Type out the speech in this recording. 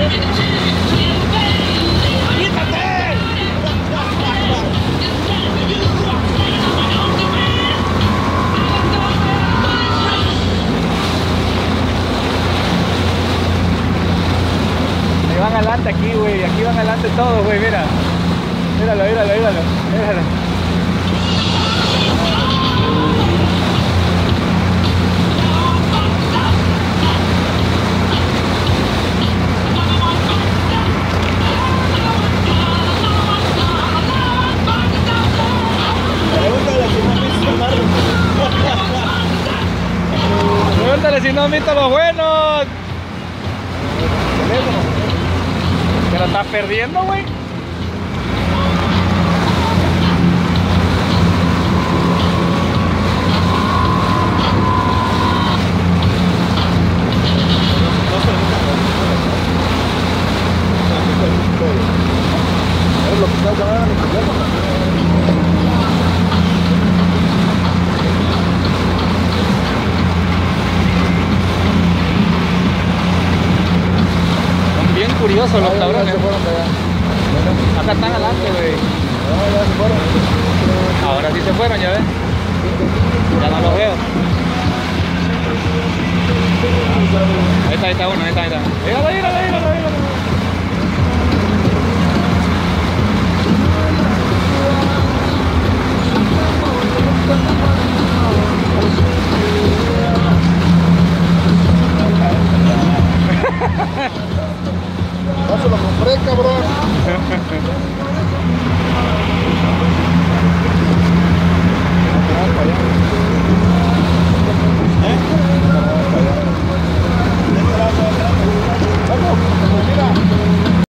Van adelante aquí, güey. Aquí van adelante todos, güey. Mira. Míralo, míralo, míralo. Míralo. Pregúntale si no han visto los buenos. ¿Que lo estás perdiendo, güey? Bien curiosos los cabrones. Acá están adelante, güey. Ahora sí se fueron, ya ves. Ya no los veo. Ahí está uno, ahí está. Míralo, míralo, míralo, míralo. No se lo compré, cabrón.